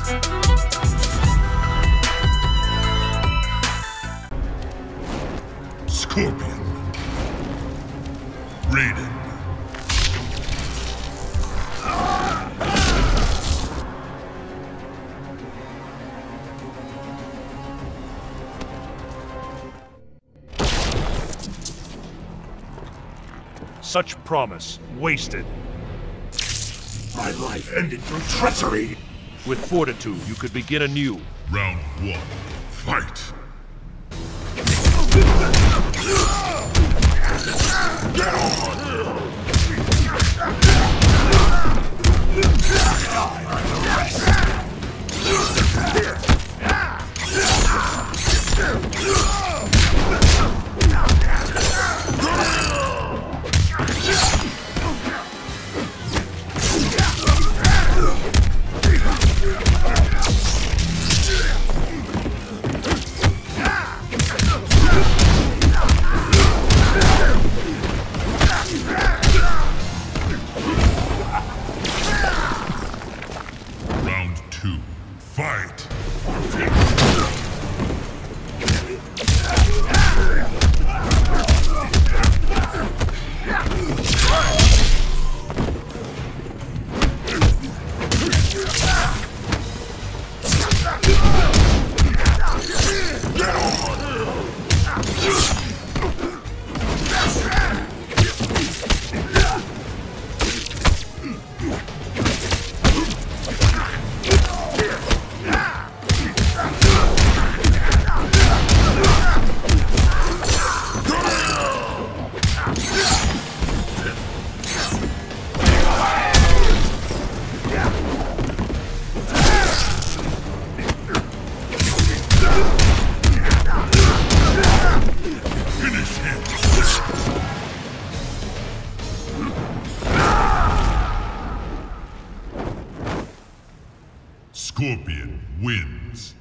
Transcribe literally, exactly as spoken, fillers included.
Scorpion. Raiden. Such promise, wasted. My life ended through treachery. With fortitude, you could begin anew. Round one, fight. Get on! Two, fight! Scorpion wins.